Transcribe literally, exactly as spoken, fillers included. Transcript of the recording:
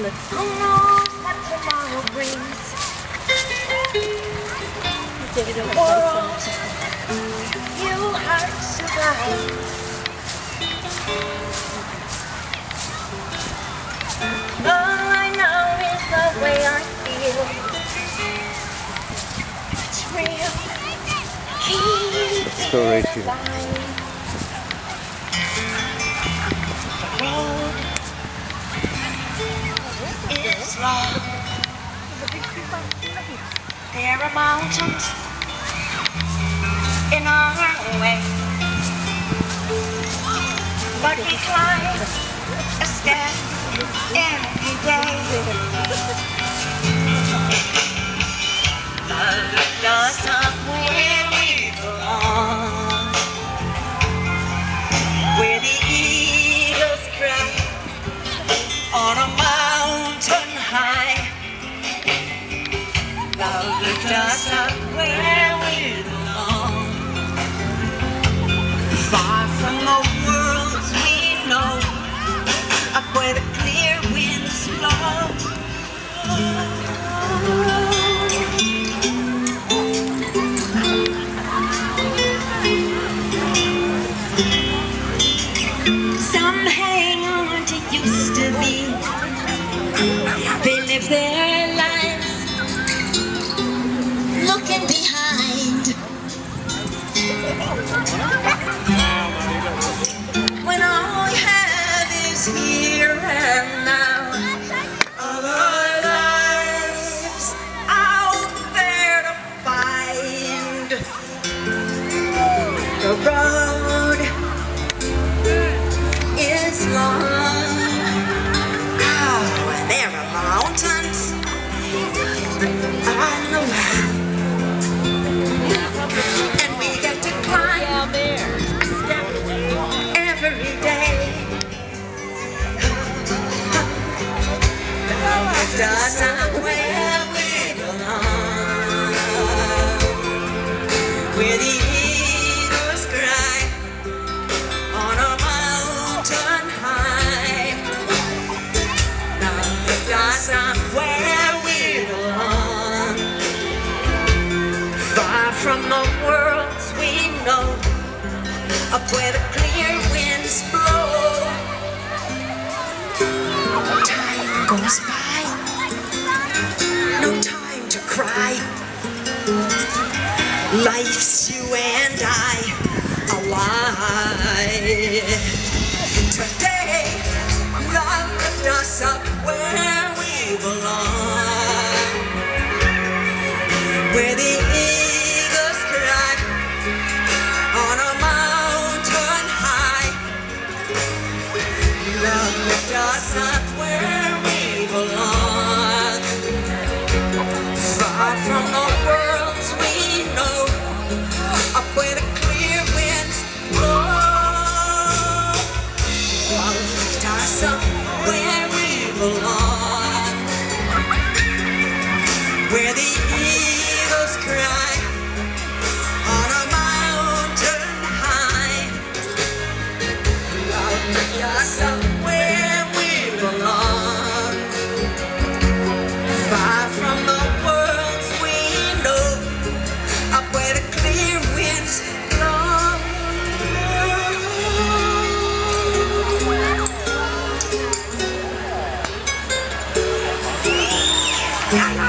Who knows what tomorrow brings? World, you have survived. All I know is the way I feel. It's real. Keep Let's go right here. The road is long. There are mountains in our way, but we climb a step every day. Lift us up where we belong, where the eagles cry on a mountain high. Love lift us up where we belong, far from the worlds we know, up where the clear winds blow. Some hang on to used to be, they live their lives looking behind, when all we have is here and now. Other lives out there to find. The road is long. Oh, and there are mountains on the way, and we get to climb a step every day. Lift us up where we belong, where the eagles cry on a mountain high. Now lift us up where we belong, far from the worlds we know, up where the clear winds blow. Time goes by, no time to cry. Life's you and I alive. Today, love lift us up where we belong, where the eagles cry on a mountain high. Love lift us up where we belong, far from the worlds we know, up where the clear winds blow. Love lift us up where we belong, where the eagles cry on a mountain high. Love lift us up where we belong, far from the worlds we know, up where the clear winds blow.